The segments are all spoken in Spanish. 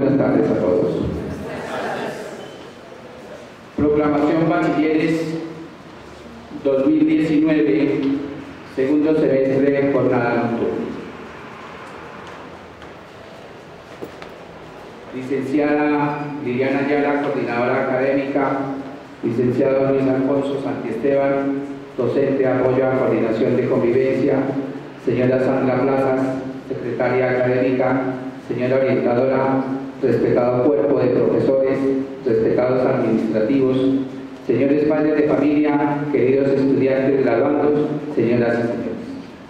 buenas tardes a todos. Proclamación Bachilleres 2019, segundo semestre, jornada nocturna. Licenciada Liliana Ayala, coordinadora académica. Licenciado Luis Alfonso Santiesteban, docente de apoyo a coordinación de convivencia. Señora Sandra Plazas, secretaria académica. Señora orientadora, respetado cuerpo de profesores, respetados administrativos, señores padres de familia, queridos estudiantes graduandos, señoras y señores.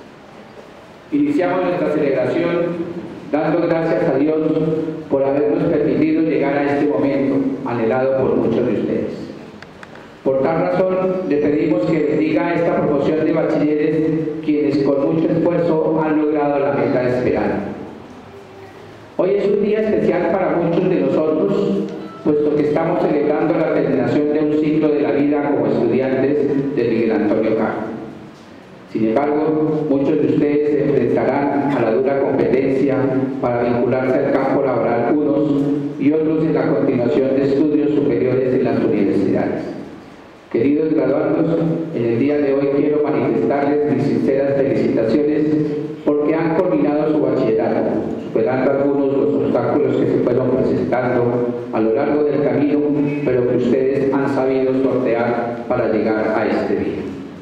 Iniciamos nuestra celebración dando gracias a Dios por habernos permitido llegar a este momento anhelado por muchos de ustedes. Por tal razón, le pedimos que bendiga esta promoción de bachilleres, quienes con mucho esfuerzo han logrado la meta esperada. Hoy es un día especial para muchos de nosotros, puesto que estamos celebrando la terminación de un ciclo de la vida como estudiantes de Miguel Antonio Caro. Sin embargo, muchos de ustedes se enfrentarán a la dura competencia para vincularse al campo laboral, unos y otros en la continuación de estudios superiores en las universidades. Queridos graduandos, en el día de hoy quiero manifestarles mis sinceras felicitaciones porque han culminado su bachillerato, superando algunos de los obstáculos que se fueron presentando a lo largo del camino, pero que ustedes han sabido sortear para llegar a este día.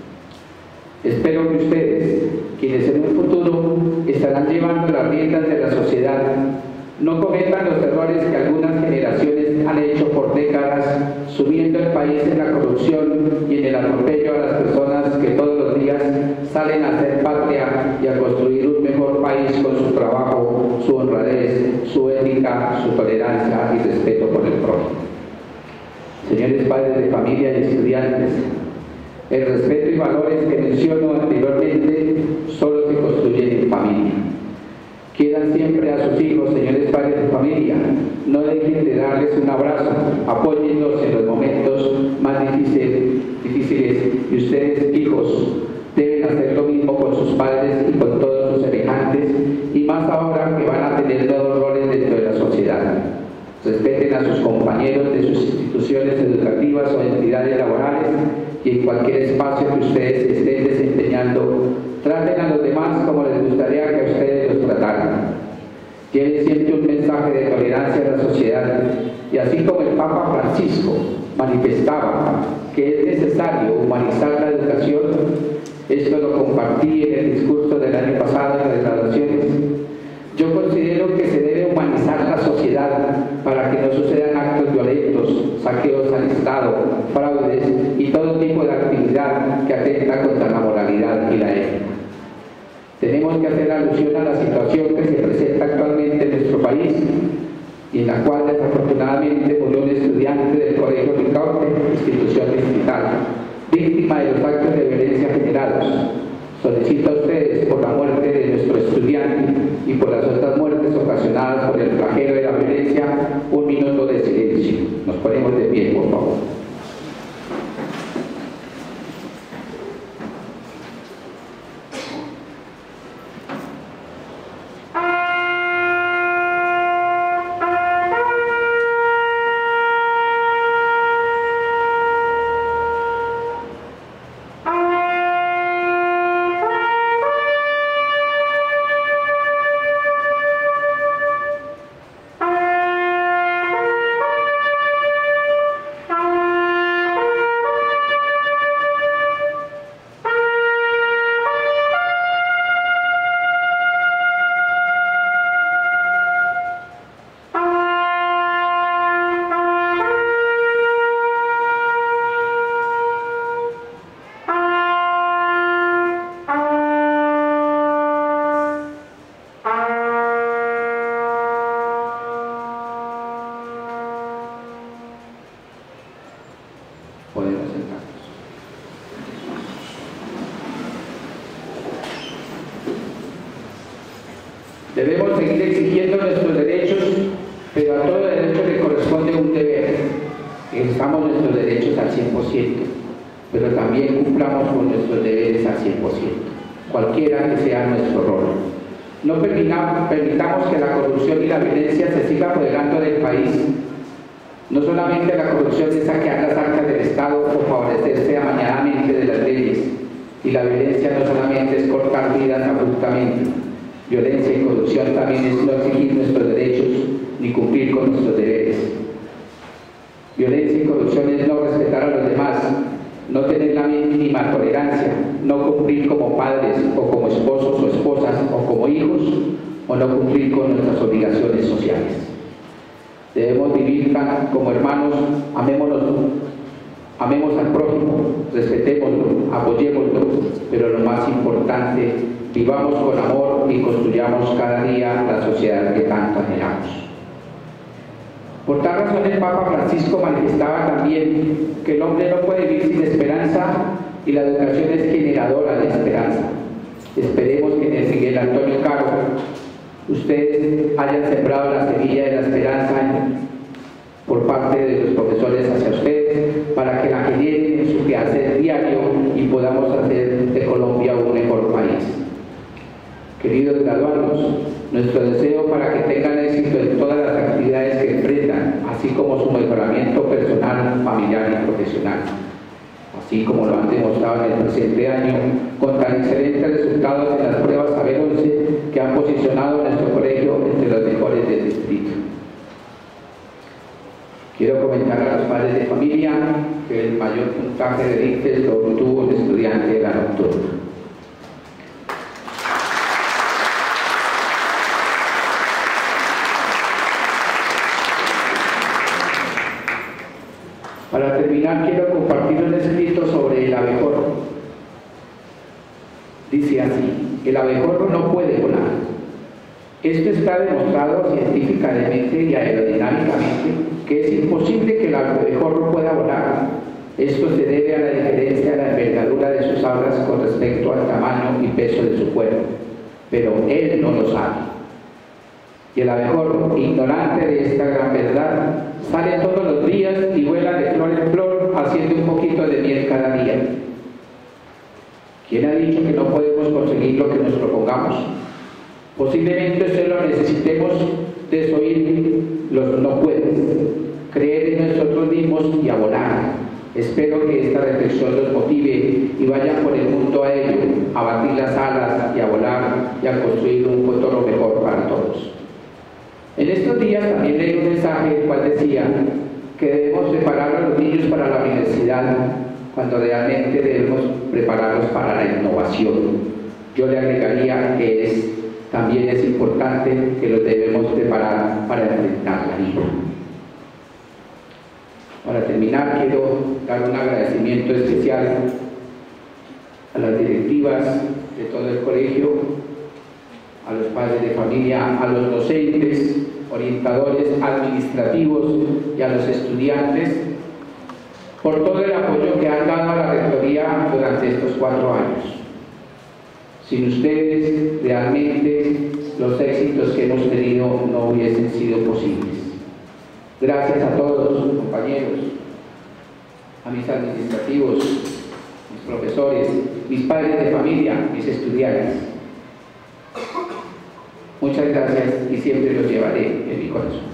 Espero que ustedes, quienes en un futuro estarán llevando las riendas de la sociedad, no cometan los errores que algunas generaciones han hecho por décadas, sumiendo el país en la corrupción y en el atropello a las personas que todos los días salen a hacer patria y a construir un mejor país con su trabajo, su honradez, su ética, su tolerancia y respeto por el prójimo. Señores padres de familia y estudiantes, el respeto y valores que menciono anteriormente solo se construyen en familia. Quieran siempre a sus hijos, señores padres de familia, no dejen de darles un abrazo, apóyenlos en los momentos más difíciles y ustedes, hijos, deben hacer lo mismo con sus padres y con todos sus semejantes, y más ahora que van a tener nuevos roles dentro de la sociedad. Respeten a sus compañeros de sus instituciones educativas o entidades laborales y en cualquier espacio que ustedes estén desempeñando, traten a los demás como les gustaría que a ustedes los trataran. Lleven siempre un mensaje de tolerancia a la sociedad, y así como el Papa Francisco manifestaba que es necesario humanizar la educación, esto lo compartí en el discurso del año pasado en las graduaciones. Yo considero que se debe humanizar la sociedad para que no sucedan actos violentos, saqueos al Estado, fraudes y todo tipo de actividad que atenta contra la moralidad y la ética. Tenemos que hacer alusión a la situación que se presenta actualmente en nuestro país y en la cual desafortunadamente murió un estudiante del Colegio Ricaurte, institución distrital, víctima de los actos de violencia generados. Solicito a ustedes, por la muerte de nuestro estudiante y por las otras muertes ocasionadas por el flagelo de la violencia, un minuto de silencio. Nos ponemos de pie, por favor. Debemos seguir exigiendo nuestros derechos, pero a todo derecho le corresponde un deber. Exijamos nuestros derechos al 100%, pero también cumplamos con nuestros deberes al 100%, cualquiera que sea nuestro rol. No permitamos que la corrupción y la violencia se siga apoderando del país. No solamente la corrupción es saquear las arcas del Estado o favorecerse amañadamente de las leyes, y la violencia no solamente es cortar vidas abruptamente. Violencia y corrupción también es no exigir nuestros derechos ni cumplir con nuestros deberes. Violencia y corrupción es no respetar a los demás, no tener la mínima tolerancia, no cumplir como padres o como esposos o esposas o como hijos, o no cumplir con nuestras obligaciones sociales. Debemos vivir como hermanos, amemos al prójimo, respetémoslo, apoyémoslo, pero lo más importante, vivamos con amor y construyamos cada día la sociedad que tanto anhelamos. Por tal razón el Papa Francisco manifestaba también que el hombre no puede vivir sin esperanza y la educación es generadora de esperanza. Esperemos que en el Miguel Antonio Caro ustedes hayan sembrado la semilla de la esperanza por parte de los profesores hacia ustedes para que la generen en su quehacer diario y podamos hacer de Colombia un mejor país. Queridos graduados, nuestro deseo para que tengan éxito en todas las actividades que emprendan, así como su mejoramiento personal, familiar y profesional, así como lo han demostrado en el presente año, con tan excelentes resultados en las pruebas Saber 11 que han posicionado a nuestro colegio entre los mejores del distrito. Quiero comentar a los padres de familia que el mayor puntaje de ICFES lo obtuvo el estudiante de la nocturna. Para terminar, quiero compartir un escrito sobre el abejorro. Dice así: el abejorro no puede volar. Esto está demostrado científicamente y aerodinámicamente que es imposible que el abejorro pueda volar. Esto se debe a la diferencia de la envergadura de sus alas con respecto al tamaño y peso de su cuerpo, pero él no lo sabe. Y el abejorro, ignorante de esta gran verdad, sale todos los días y vuela de flor en flor, haciendo un poquito de miel cada día. ¿Quién ha dicho que no podemos conseguir lo que nos propongamos? Posiblemente solo necesitemos desoír los no puedes, creer en nosotros mismos y a volar. Espero que esta reflexión los motive y vayan por el mundo a ello, a batir las alas y a volar y a construir un futuro mejor para todos. En estos días también leí un mensaje el cual decía que debemos preparar a los niños para la universidad cuando realmente debemos prepararlos para la innovación. Yo le agregaría que también es importante que los debemos preparar para enfrentar la vida. Para terminar, quiero dar un agradecimiento especial a las directivas de todo el colegio, a los padres de familia, a los docentes, orientadores administrativos y a los estudiantes por todo el apoyo que han dado a la rectoría durante estos 4 años. Sin ustedes, realmente, los éxitos que hemos tenido no hubiesen sido posibles. Gracias a todos, compañeros, a mis administrativos, mis profesores, mis padres de familia, mis estudiantes. Muchas gracias y siempre los llevaré en mi corazón.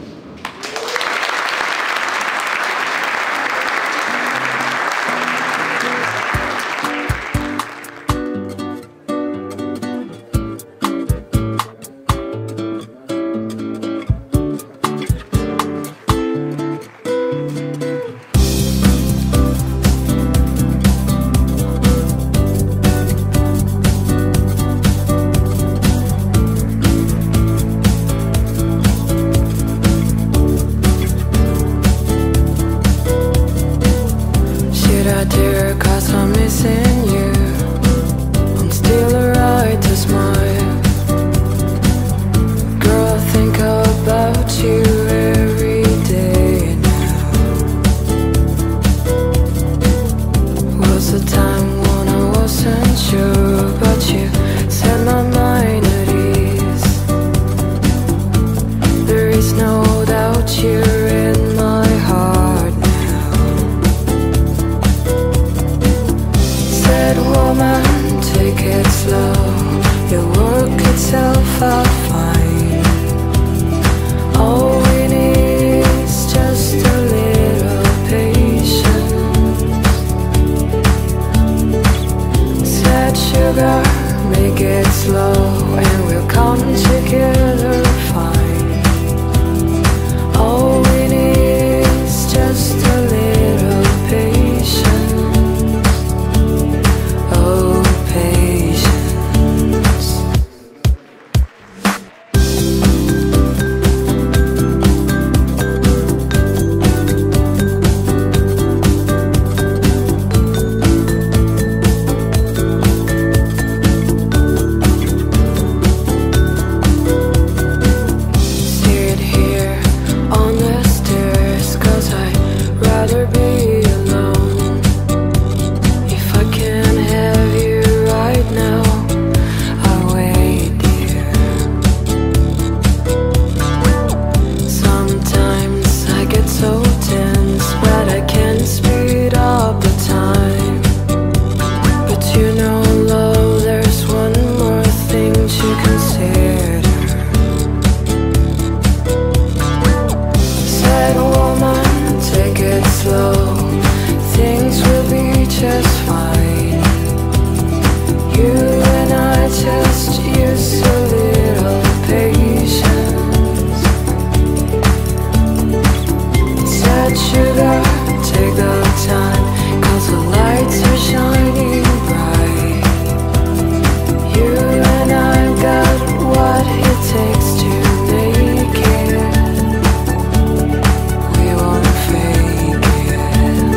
sugar, take the time, 'cause the lights are shining bright. You and I've got what it takes to make it. We won't fake it.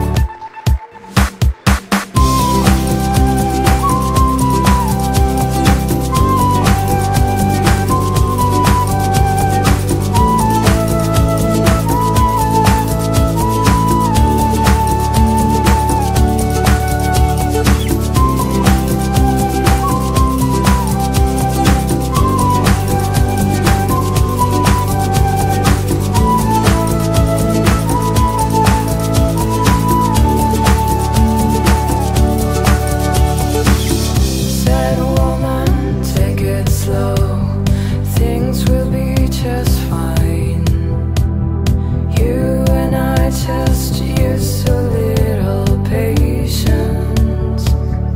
Said woman, take it slow. Things will be just fine. You and I just use a little patience.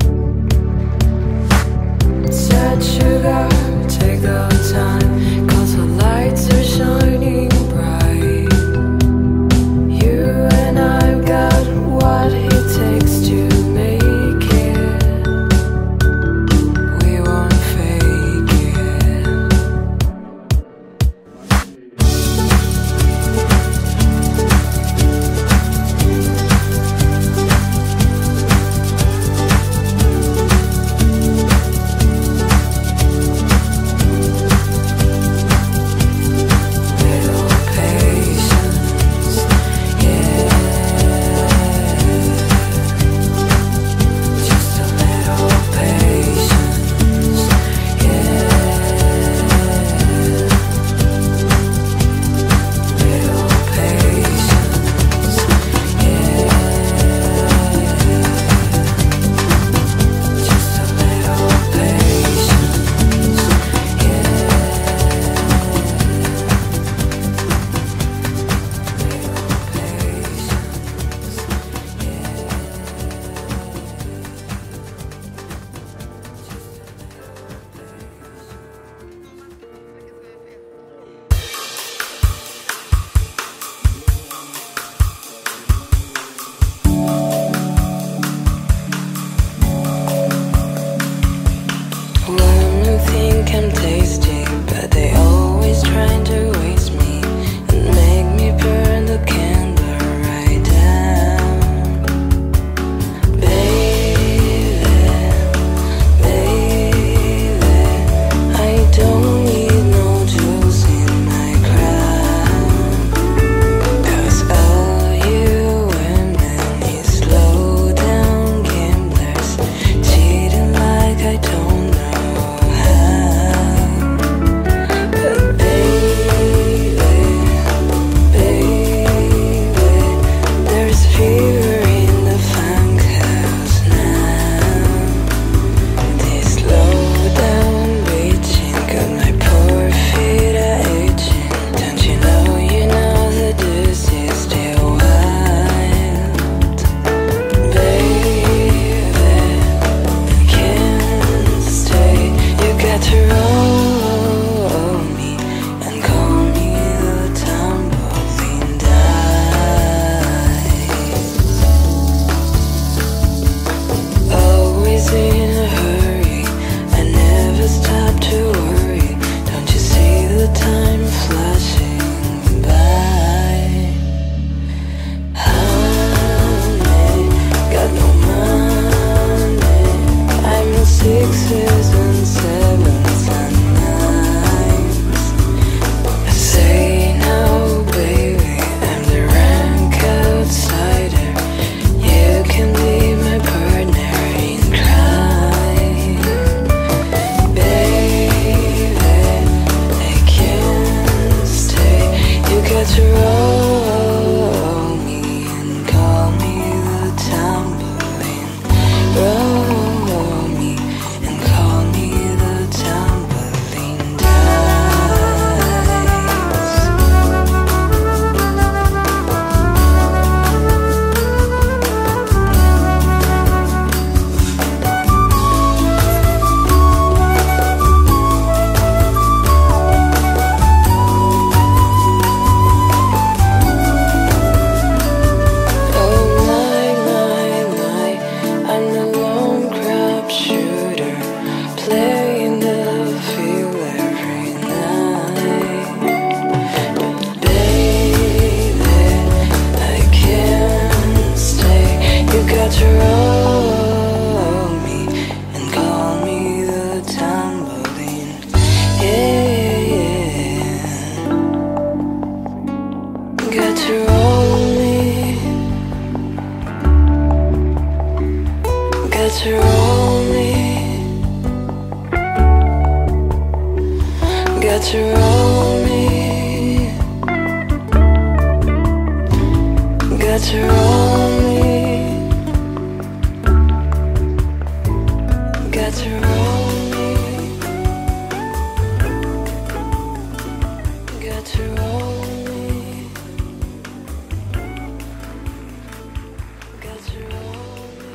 Said sugar, take the time, 'cause the lights are shining bright. You and I've got what it takes to make it. We won't fake it. Little patience, yeah. Just a little patience, yeah. Little patience, yeah. Just a little patience, yeah. Women think I'm tasty, but they always trying to waste me and make me burn the candle right down. Baby, baby, I don't need no jewels in my crown, 'cause all you women is slow down gamblers, cheating like I don't know how. But baby, baby, there's fever in the funk house now. This slow down reaching got my poor feet itching. Don't you know that this is still wild? Baby, I can't stay. You got to roll me and call me the tumbling dice. Always in a hurry, I never stop to worry. Don't you see the time flashing by? Honey, got no money. I'm in sixes and sevens and nines. I say no, baby, I'm the rank outsider. You can be my partner in crime. Baby, I can't stay. You got to roll me and call me the tumbling. Roll me and call me the tumbling dice. Get to roll me. Get to roll me. Get to roll me. Get to roll me. Get to roll me. Get to roll me. Get to roll me.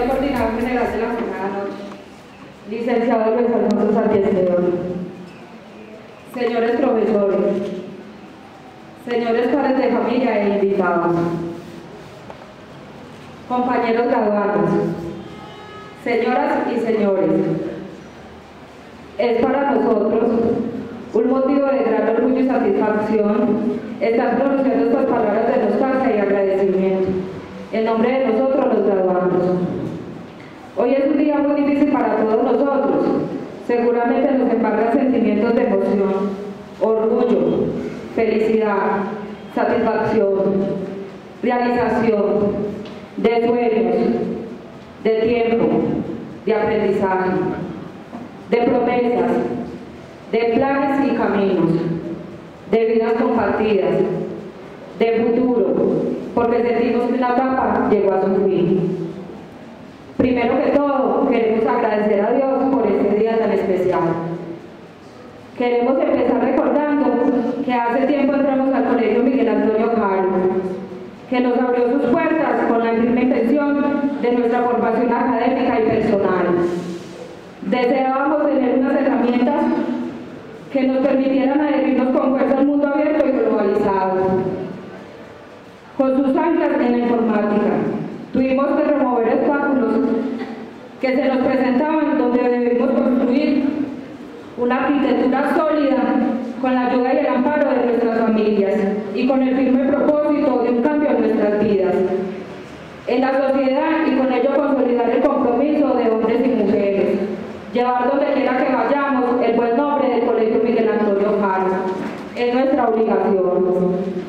señor coordinador general de la jornada, licenciado Luis Alfonso Santiesteban, señores profesores, señores padres de familia e invitados, compañeros graduados, señoras y señores, es para nosotros un motivo de gran orgullo y satisfacción estar pronunciando estas palabras de nostalgia y agradecimiento en nombre de nosotros los graduados. Hoy es un día muy difícil para todos nosotros. Seguramente nos embargan sentimientos de emoción, orgullo, felicidad, satisfacción, realización, de sueños, de tiempo, de aprendizaje, de promesas, de planes y caminos, de vidas compartidas, de futuro, porque sentimos que la etapa llegó a su fin. Primero que todo, queremos agradecer a Dios por este día tan especial. Queremos empezar recordando que hace tiempo entramos al Colegio Miguel Antonio Caro, que nos abrió sus puertas con la firme intención de nuestra formación académica y personal. Deseábamos tener unas herramientas que nos permitieran adherirnos con fuerza al mundo abierto y globalizado. Con sus anclas en la informática, tuvimos que remover obstáculos que se nos presentaban donde debimos construir una arquitectura sólida con la ayuda y el amparo de nuestras familias y con el firme propósito de un cambio en nuestras vidas, en la sociedad, y con ello consolidar el compromiso de hombres y mujeres, llevar donde quiera que vayamos el buen nombre del Colegio Miguel Antonio Caro. Es nuestra obligación.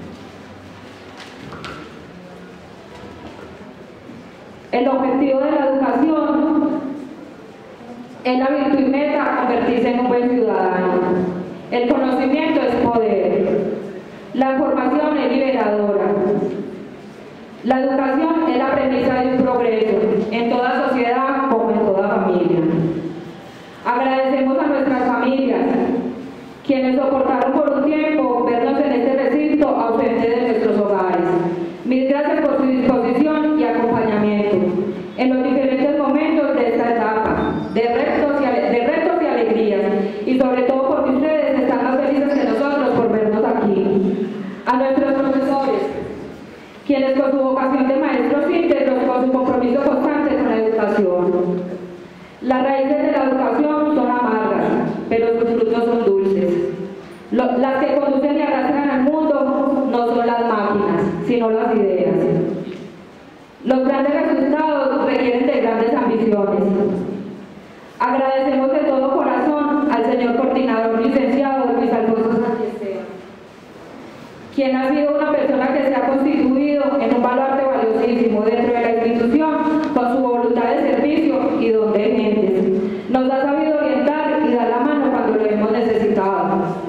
El objetivo de la educación es la virtud y meta convertirse en un buen ciudadano. El conocimiento es poder. La información es liberadora. La educación es la premisa de un progreso en toda sociedad como en toda familia. Agradecemos a nuestras familias, quienes soportaron por un tiempo vernos en este recinto ausente de nuestros hogares. Mil gracias por su disposición y acompañamiento en los diferentes momentos de esta etapa, de retos y alegrías, y sobre todo porque ustedes están más felices que nosotros por vernos aquí. A nuestros profesores, quienes con su vocación de maestros íntegros, con su compromiso constante con la educación. Las raíces de la educación son amargas, pero sus frutos son dulces. Las que conducen y arrastran al mundo no son las máquinas, sino las ideas. Los grandes resultados requieren de grandes ambiciones. Agradecemos de todo corazón al señor coordinador licenciado Luis Alfonso Santiesteban, quien ha sido una persona que se ha constituido en un baluarte valiosísimo dentro de la institución con su voluntad de servicio y don de gentes. Nos ha sabido orientar y dar la mano cuando lo hemos necesitado.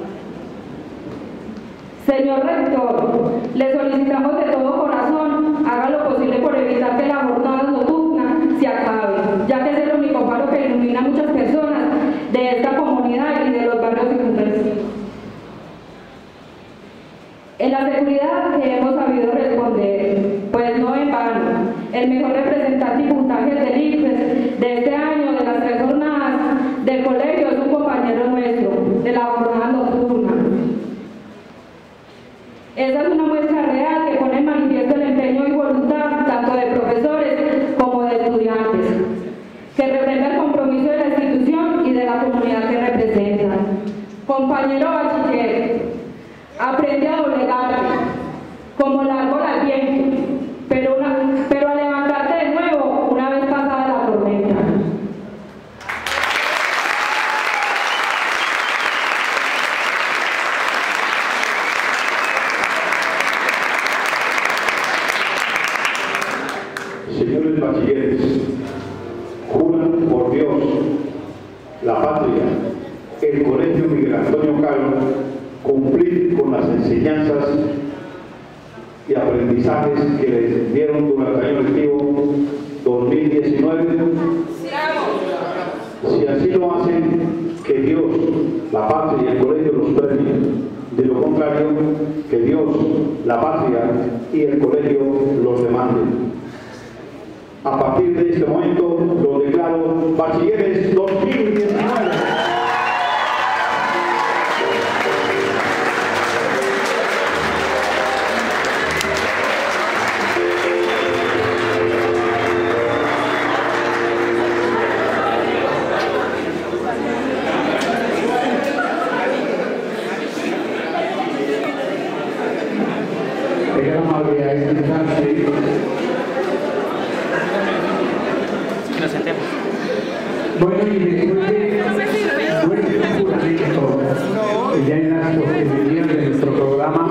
Señor rector, le solicitamos de todo corazón haga lo posible por evitar que la jornada nocturna se acabe, ya que es el único faro que ilumina a muchas personas de esta comunidad y de los barrios circunvecinos. En la seguridad que hemos sabido responder, pues no en vano, el mejor representante y puntaje del ICFES de este año de las 3 jornadas del colegio es un compañero nuestro de la jornada nocturna. Esa es una muestra real que pone en manifiesto el empeño y voluntad tanto de profesores como de estudiantes, que refrenda el compromiso de la institución y de la comunidad que representan. Compañero bachiller, aprende a doblegarte como el árbol al viento, pero a levantarte de nuevo una vez pasada la tormenta. Señores bachilleres, juran por Dios, la patria, el Colegio Miguel Antonio Caro, cumplir con las enseñanzas y aprendizajes que les dieron durante el año lectivo 2019. Si así lo hacen, que Dios, la patria y el colegio los premien. De lo contrario, que Dios, la patria y el colegio los demanden. A partir de este momento lo declaro Bachilleres 2019. Bueno, y después de nuestro juramento, ya en las posibilidades de nuestro programa,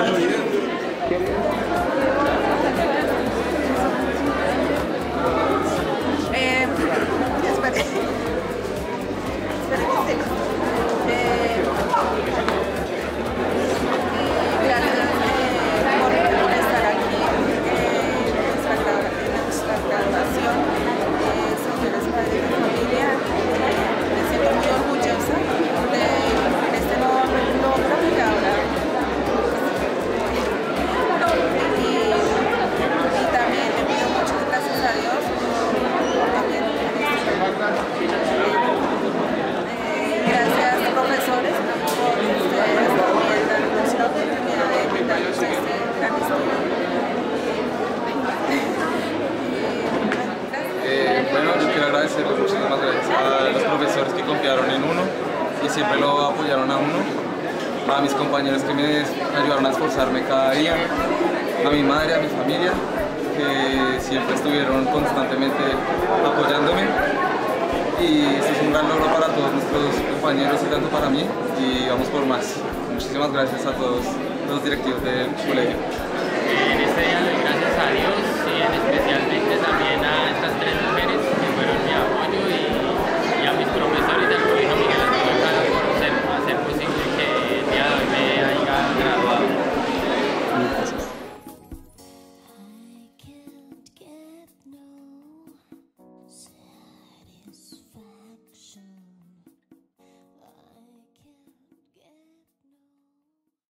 Bueno, yo quiero agradecerles muchísimas gracias a los profesores que confiaron en uno y siempre lo apoyaron a uno, a mis compañeros que me ayudaron a esforzarme cada día, a mi madre, a mi familia, que siempre estuvieron constantemente apoyándome. Y esto es un gran logro para todos nuestros compañeros y tanto para mí, y vamos por más. Muchísimas gracias a todos los directivos del colegio. En este día le doy gracias a Dios y especialmente también a estas tres mujeres